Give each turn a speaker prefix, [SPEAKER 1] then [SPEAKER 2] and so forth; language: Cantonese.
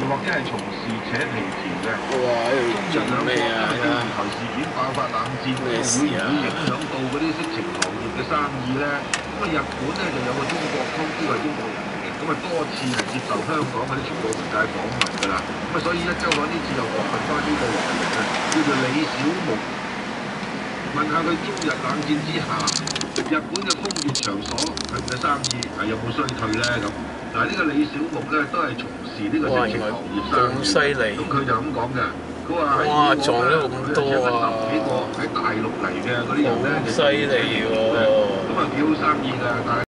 [SPEAKER 1] 或者係從事扯皮條嘅。
[SPEAKER 2] 哇！喺度
[SPEAKER 1] 中日兩國因為電視台事件爆發冷戰，會唔會影響到嗰啲色情行業嘅生意咧？咁啊，日本咧就有個中國通，呢個係中國人嚟嘅，咁啊多次係接受香港嗰啲傳媒媒介訪問㗎啦。咁啊，所以一週刊呢次又訪問翻呢個華人啊，叫做李小牧，問下佢中日冷戰之下，日本嘅風月場所佢嘅生意係有冇衰退咧咁？嗱，呢個李小牧咧都係從事呢個色情行業生意，
[SPEAKER 2] 咁犀利，
[SPEAKER 1] 咁佢就咁講嘅。佢話喺
[SPEAKER 2] 哇，撞咗咁多啊！
[SPEAKER 1] 10幾個喺大陸嚟嘅嗰啲人咧，
[SPEAKER 2] 好犀利喎！
[SPEAKER 1] 咁啊幾好生意㗎，但係。